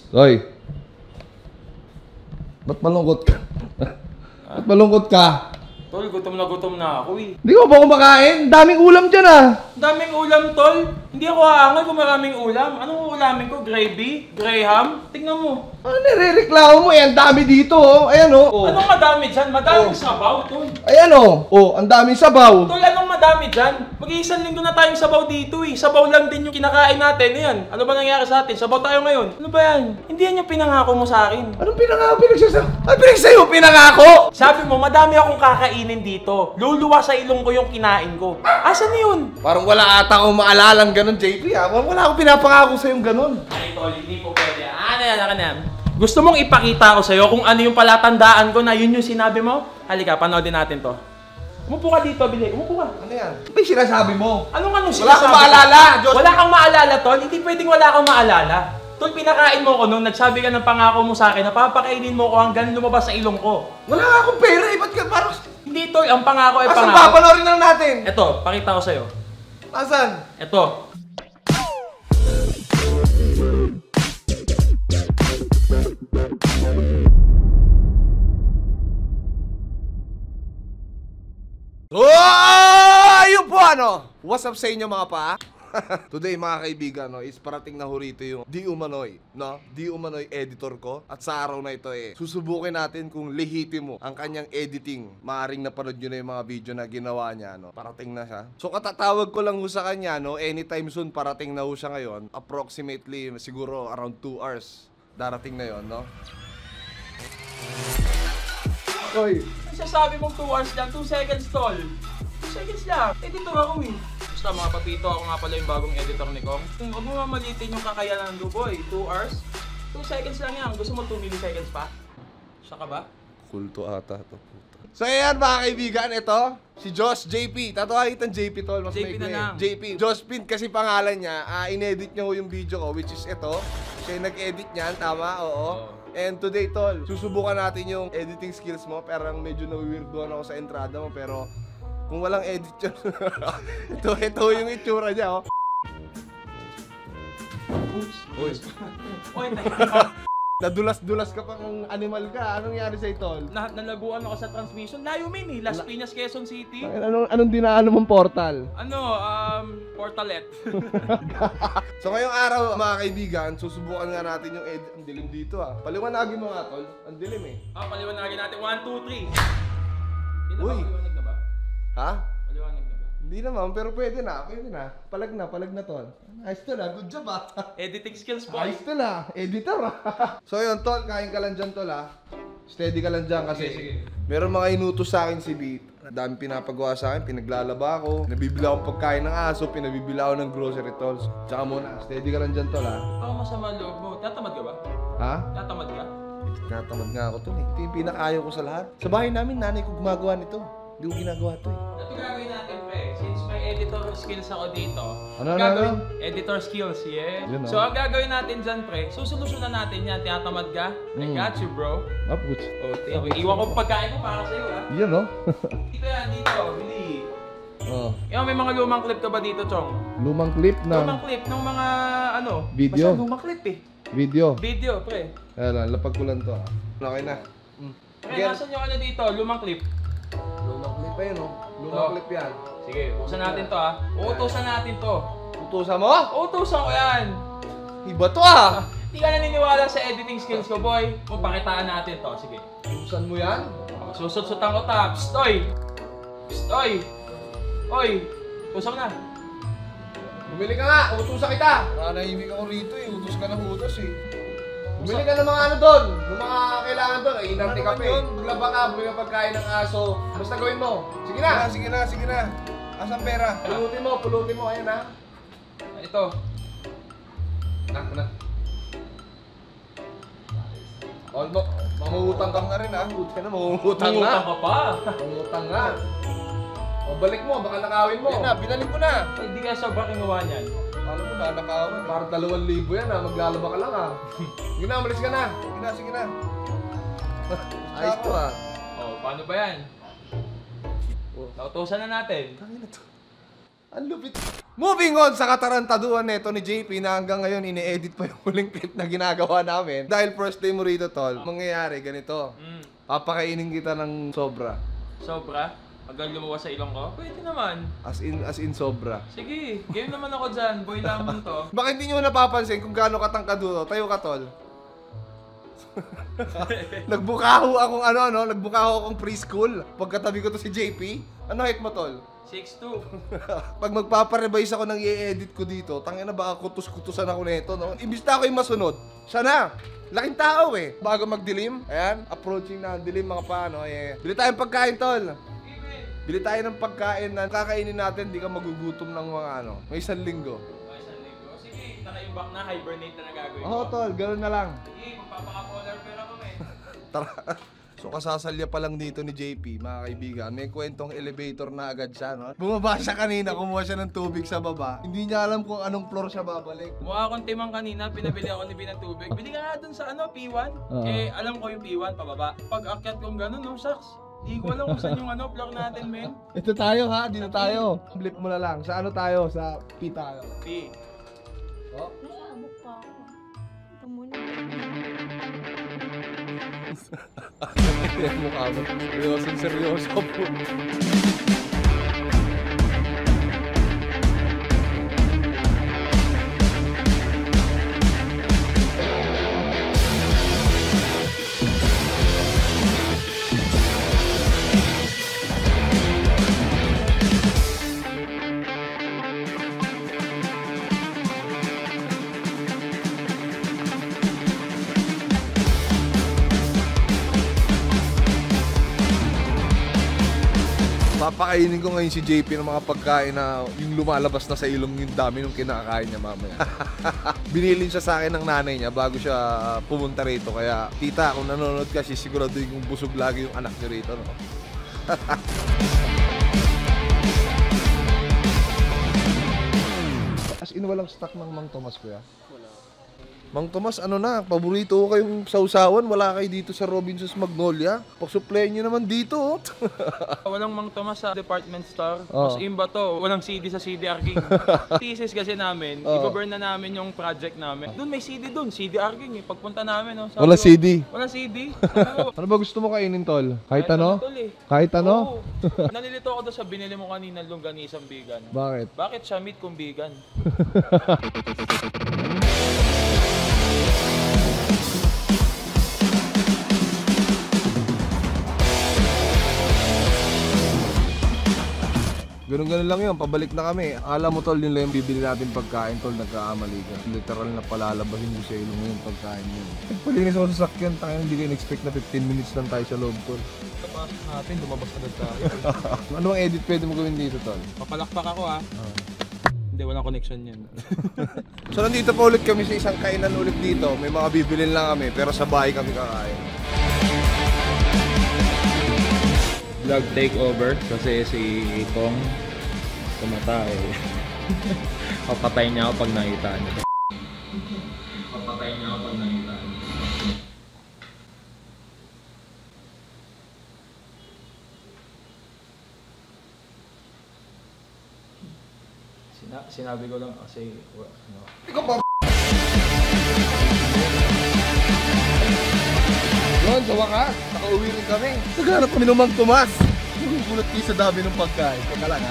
Hoy. Ba't malungkot ka? Ba't malungkot ka? Tol, gutom na ako eh. Hindi ko ba kumakain? Daming ulam dyan ah. Daming ulam, Tol. Hindi ako aangal kung maraming ulam. Anong ulamin ko? Gravy? Graham? Tingnan mo. Ano nirereklamo mo? Ang dami dito oh. Ayan oh. Anong madami dyan? Madaming sabaw, Tol. Ayan oh. Oh, ang daming sabaw. Tol, anong madami dyan? Mag-iisang linggo na tayong sabaw dito eh. Sabaw lang din yung kinakain natin. Ayan. Ano ba nangyari sa atin? Sabaw tayo ngayon. Ano ba yan? Hindi yan yung pinangako mo sa akin. Anong pinangako? Ano pinagsayo pinangako? Sabi mo, madami akong kakainin dito. Luluwa sa ilong ko yung kinain ko. Asan yun? Parang wala ata akong maalalang ganun, JP ah. Wala akong pinapangako sa'yong ganun. Ay, Tol, hindi po pwede. Ano yan? Gusto mong ipakita ko sa'yo kung ano yung palatandaan ko na yun yung sinabi mo? Halika, panoodin natin to. Umupo ka dito, Bili. Umupo ka. Ano yan? Ano ba yung sinasabi mo? Anong sinasabi? Wala kang maalala, Diyos. Wala kang maalala, Tol. Hindi pwedeng wala kang maalala. Tol, pinakain mo ko nung nagsabi ka ng pangako mo sa akin na papakainin mo ko hanggang lumabas sa ilong ko. Wala nga akong pera eh. Ba't ka parang... Hindi, Tol. Ang pangako ay Asan pangako. papanoorin na natin? Ito, pakita ko sa'yo. Asan? Ito. Oh! Ayun po ano? What's up sa inyo mga pa? Today mga kaibigan no, is parating na ho rito yung Di Umanoy, no? Di Umanoy editor ko. At sa araw na ito susubukin natin kung lehitimo ang kanyang editing. Maaring napanood nyo na yung mga video na ginawa niya, no? Parating na siya. So katatawag ko lang ho sa kanya, no? Anytime soon parating na ho siya ngayon. Approximately siguro around 2 hours. Darating na yon, no? Oy! Sasabi mong 2 hours lang, 2 seconds, Tol. 2 seconds lang. Editor ako eh. Basta mga papito, ako nga pala yung bagong editor ni Kong. Huwag mo mamalitin yung kakayanan ng Duboy. 2 hours? 2 seconds lang yan. Gusto mo 2 milliseconds pa? Siya ka ba? Kulto ata to puta. So ayan mga kaibigan, ito si Josh JP. Tatawagan itong JP tol, mas JP na lang. JP. Joshpin kasi pangalan niya. Inedit niya ho yung video ko, which is ito. Siya yung nag-edit niyan, tama? Oo. And today tol, susubukan natin yung editing skills mo. Pero medyo na-weirdoan ako sa entrada mo. Pero kung walang edit yun, ito yung itsura niya oh. Oops. Uy. Oy, Nadulas-dulas ka pang animal ka. Anong nangyari sa'yo tol? nalaguan ako sa transmission. Layo min eh. Las Piñas, Quezon City. Anong dinaanan mong portal? Portalet. So ngayong araw mga kaibigan, susubukan nga natin yung edit. Ang dilim dito ah. Paliwanagin mo nga tol. Ang dilim eh. Paliwanagin natin. 1, 2, 3. Hindi na Uy. ba? Paliwanag na ba? Ha? Paliwanag na ba? Hindi naman, pero pwede na. Palag na tol. Ayos tol ah. Good job ah. Editing skills po. Ayos tol ah. Editor ah. So yun tol, kain ka lang dyan tol ah. Steady ka lang dyan kasi Sige. meron mga inutos sa akin si Beat. Dami pinapagawa sa akin, pinaglalaba ako. Nabibila akong pagkain ng aso, pinabibila ako ng grocery tolls. Tsaka muna, steady ka lang dyan tol ah. Ako masama loob mo. Tatamad ka ba? Ha? Tatamad ka? Natamad nga ako tol eh. Ito yung pinakayaw ko sa lahat. Sa bahay namin, nanay ko gumagawa nito. Hindi ko ginagawa to eh. Ito gagawin natin, pre. Since may editor skills ako dito. Ano? Editor skills, yeah? Yun, So, ang gagawin natin dyan, pre, susolusyonan natin yan. Tinatamad ka? I got you, bro. Upwards. Iwan ko pagkain ko para sa'yo, ha? Yun no? Dito yan, dito. Bili. Oh. Yung may mga lumang clip ka ba dito, Chong? Lumang clip na Lumang clip ng mga, Video? Basta lumang clip eh. video. Video, pre. Ayan, lapag ko lang to ah. Okay na. Pre, nasan yung dito? Lumang clip. Lumang clip pa yun oh. Lumang clip yan. Sige, utusan natin to, ha? Uutusan natin to. Utusan mo? Uutusan ko yan. Iba to ah. Di ka naniniwala sa editing skills ko, boy. Kung pakitaan natin to, sige. Utusan mo yan? Susut-sutan ko ta. Psst, oy! Psst, oy! Oy! Tusok na. Bumili ka nga, utusan kita. Nanahimik ako rito eh, utos ka ng utos eh. Bumili ka ng mga ano doon, ng mga kailangan doon. Inarte ka pa eh. Maglaba ka, bumili ka pagkain ng aso. Basta gawin mo. Sige na. Sige na. Asan pera? Pulutin mo, ayan ha. Ito. Na. Mamungutang ka na rin ha. Buti na, mamungutang na. Mangutang ka pa. Mamungutang nga. O balik mo, baka nakawin mo. Yan na, binalik ko na. Hindi ka sobrang kinuha niyan. Alam mo na, nakawin. Parang 2,000 yan ha, maglalaba ka lang ha. Sige na, malis ka na. Sige na. Ayos to ha. Oh, paano ba yan? Nautusan na natin. Ang lupit. Moving on sa katarantaduhan neto ni JP na hanggang ngayon ini-edit pa yung huling clip na ginagawa namin. Dahil first day mo rito, tol, mangyayari ganito. Papakainin kita ng sobra. Sobra? Hanggang lumuwas sa ilong ko? Pwede naman. As in sobra. Sige, game naman ako dyan. Boy lamang to. Bakit hindi nyo napapansin kung gaano katangkad to? Tayo ka, tol. Nagbukaho akong nagbukaho akong preschool. Pagkatabi ko to si JP. Ano height mo, tol? 6'2". Pag magpaparevise ako ng i-edit ko dito, tangina baka kutus-kutusan ako nito, no? Imbis na ako yung masunod, siya na. Laking tao eh. Bago magdilim, ayan, approaching na ang dilim mga paano, eh. Bili tayong pagkain, tol. Bili tayo ng pagkain na kakainin natin, di ka magugutom ng mga may 1 linggo. Sige, nakaimbak na, hibernate na gagawin ko. Oo, tol, ganoon na lang. Sige, magpapaka-polar pera kami. Tara. So kasasalya pa lang dito ni JP, mga kaibigan. May kwentong elevator na agad siya, no? Bumaba siya kanina, kumuha siya ng tubig sa baba. Hindi niya alam kung anong floor siya babalik. Mukha akong timang kanina, pinabili ako ni B ng tubig. Bili ka nga dun sa P1. Eh, alam ko yung P1, pababa. Pag akyat kong gano'n, no, shucks. Di ko alam kung saan yung floor natin, men. Ito tayo ha, dito tayo. Flip mo na lang. Sa ano tayo? Sa P tayo. P. Oh. Nasabok pa ako. Ito muna. Yung mukha mo. Seryoso po. Papakainin ko ngayon si JP ng mga pagkain na yung lumalabas na sa ilong yung dami nung kinakain niya mamaya. Binilin siya sa akin ng nanay niya bago siya pumunta rito. Kaya tita, kung nanonood ka, siguraduhin kung busog lagi yung anak niyo rito, no? As in, walang stock ng Mang Tomas, kuya? Mang Tomas, paborito ko kayong sausawan, wala kayo dito sa Robinson's Magnolia. Pag-supply nyo naman dito, oh. Walang Mang Tomas sa department store. Oh. Mas imba to, walang CD sa CDR King. Thesis kasi namin, i-burn na namin yung project namin. Doon may CD doon, CDR King eh. Pagpunta namin, no. Wala CD? Wala CD. Ano ba gusto mo kainin, tol? Kahit ano? Tol, eh. Kahit ano? Oo. Nalilito ako doon sa binili mo kanina longganisang vegan. Bakit? Bakit siya meat kung vegan? Ganun-ganun lang yun, pabalik na kami. Alam mo, tol, yun lang yung bibili natin pagkain, tol, nagkaamali ka. Literal na palalabasin mo sa ilong mo yung pagkain yun. Palinis ako sa sakyan, tayo hindi kayo expect na 15 minutes lang tayo sa loob, tol. Kapasok natin, lumabas agad tayo. Ano bang edit pwede mo gawin dito, tol? Papalakpak ako ha. Hindi, walang connection yan. So nandito pa ulit kami sa isang kainan ulit dito. May mga bibilin lang kami, pero sa bahay kami kakain. Vlog takeover kasi si Kong tumatay. Papatay niya ako pag nakita niya. Papatay niya ako pag nakita niya. Sinabi ko lang kasi Ikaw pa. Yun, sa wakas, nakauwi rin kami. Naghanap kami ng Mang Tomas. Gulat kayo sa dami ng pagkain. Teka lang.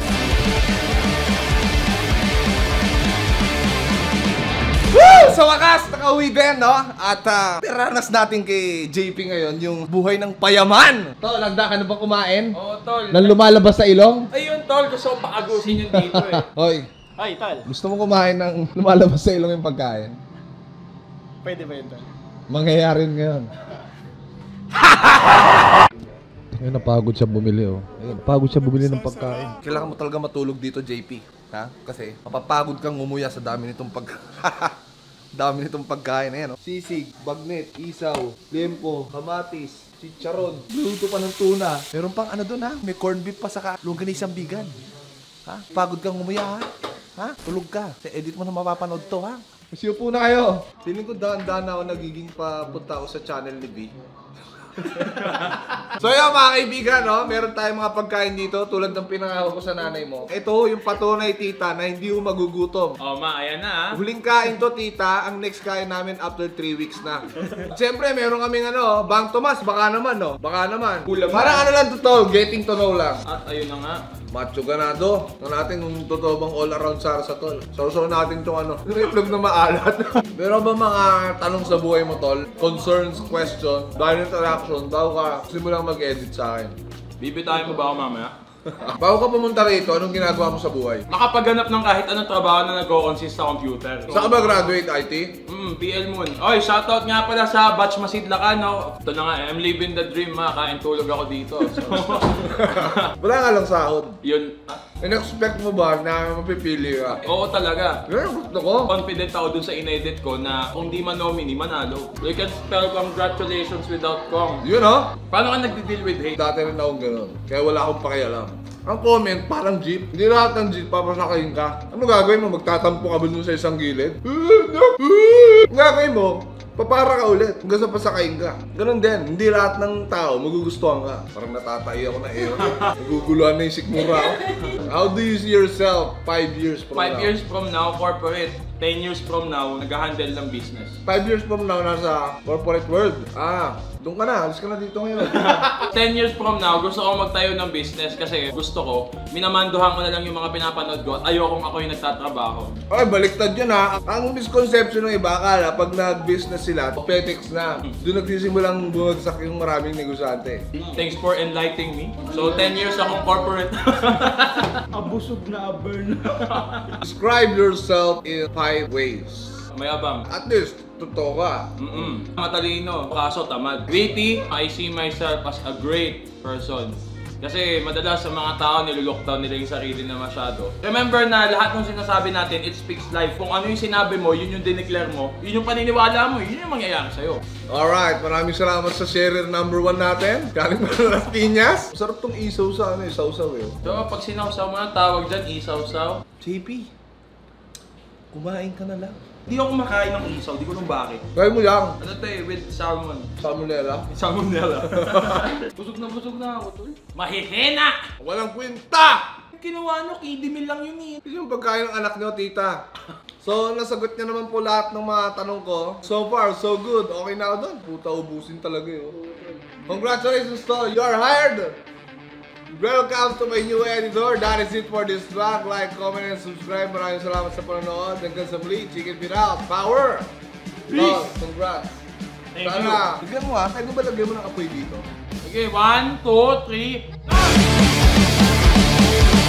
Woo! Sa wakas, nakauwi din, no? At piranas natin kay JP ngayon yung buhay ng payaman. Tol, handa ka na ba kumain? Oo, tol. Nang lumalabas sa ilong? Ayun, tol. Gusto ko paagusin yun dito eh. Hoy, Ay, tol. gusto mo kumain ng lumalabas sa ilong yung pagkain? Pwede ba yun, tol? Mangyayari ngayon. Ayun, napagod siya bumili, oh. Ayun, napagod siya bumili ng pagkain. Kailangan mo talaga matulog dito, JP. Ha? Kasi mapapagod kang ngumuya sa dami nitong dami nitong pagkain na yan, oh. Sisig, bagnet, isaw, lempo, kamatis, chicharon, luto pa ng tuna. Meron pang ano doon, ha? May corned beef pa sa longganisang bigan. Ha? Pagod kang ngumuya, ha? Ha? Tulog ka. Sa edit mo na mapapanood to, ha? Kasi po na kayo. Feeling ko daan-daan ako nagiging papunta ako sa channel ni B. So yun mga kaibigan, no? Meron tayong mga pagkain dito tulad ng pinangako ko sa nanay mo. Ito yung patunay tita na hindi mo magugutom. Oh ma, ayan na Huling kain to tita, ang next kain namin after 3 weeks na. Siyempre meron kaming ano, Bang Tomas, baka naman no? Baka naman. Kulang Parang ano lang to tol, getting to know lang. At ayun na nga. Macho ganado. Ito natin kung totoo bang all around Sarsa tol. So natin itong ano, yung itlog na maalat. Meron ba mga tanong sa buhay mo tol? Concerns, question, dahil interaction, bago ka simulang mag-edit sa akin. Bibitayin mo ba ako mamaya? Bago ka pumunta rito, anong ginagawa mo sa buhay? Makapaghanap ng kahit anong trabaho na nag-consist sa computer. Saan ka ba graduate, IT? PL Moon. Oy, shoutout nga pala sa Batch Masidlakan, no? Ito na nga, I'm living the dream, ha? Kain tulog ako dito. So, Wala nga lang sahod. yun. In-expect mo ba na mapipili ka? Oo talaga. Yan ang gusto ko. Confident ako dun sa inedit ko na kung di man nominee, manalo. You can spell congratulations without Kong. Yun oh. Paano ka nagdi-deal with hate? Dati rin akong ganun. Kaya wala akong pakialam. Ang comment, parang jeep. Hindi lahat ng jeep, papasakayin ka. Ano gagawin mo? Magtatampo ka ba dun sa isang gilid? Ang gagawin mo, papara ka ulit hanggang sa pasakayin ka. Ganun din, hindi lahat ng tao magugustuhan ka. Parang natatay ako na iyo. Naguguluhan na yung sikmura ako. How do you see yourself 5 years from 5 now? years from now, corporate. 10 years from now, nag-handle ng business. 5 years from now, nasa corporate world. Doon ka na. Alis ka na dito ngayon. 10 years from now, gusto ko magtayo ng business kasi gusto ko, minamanduhan ko na lang yung mga pinapanood ko at ayokong ako yung nagtatrabaho. Okay, baliktad yun ha. Ang misconception ng iba, akala pag nag-business sila, petics na. Doon nagsisimulang bumagsak yung maraming negosyante. Thanks for enlightening me. So 10 years akong corporate. Abusog na burn. Describe yourself in 5 ways. Mayabang. At least, totoo ka. Matalino, kaso tamad. Witty, I see myself as a great person. Kasi madalas sa mga tao, nilulockdown nila yung sarili na masyado. Remember na lahat ng sinasabi natin, it speaks life. Kung ano yung sinabi mo, yun yung dineclare mo, yun yung paniniwala mo, yun yung mangyayari sa'yo. Alright, maraming salamat sa sharer number 1 natin. Galing pa na las Piñas. Sarap tong isaw sa ano, isaw-saw eh. So pag sinawsaw mo na, tawag dyan, isaw-saw. JP, kumain ka na lang. Hindi ako kumakain ng isaw, di ko nung bakit. Kaya mo lang. Ano to eh, with salmon. Salmonella. Salmonella. busog na ako, tol. Mahihina! Walang kwenta! Kinuha nyo, kidimil lang yun eh. Yun yung pagkain ng anak nyo, tita. So, nasagot niya naman po lahat ng mga tanong ko. So far, so good. Okay na ako doon. Puta, ubusin talaga yun. Congratulations, Tol. You are hired! Welcome to my new editor. That is it for this vlog. Like, comment, and subscribe. Maraming salamat sa panonood. Hanggang sa muli, Chicken Feet out. Power! Tol, congrats. Thank you. Sana, bigyan mo ha. Pwede ba lagyan mo ng apoy dito? Okay, 1, 2, 3.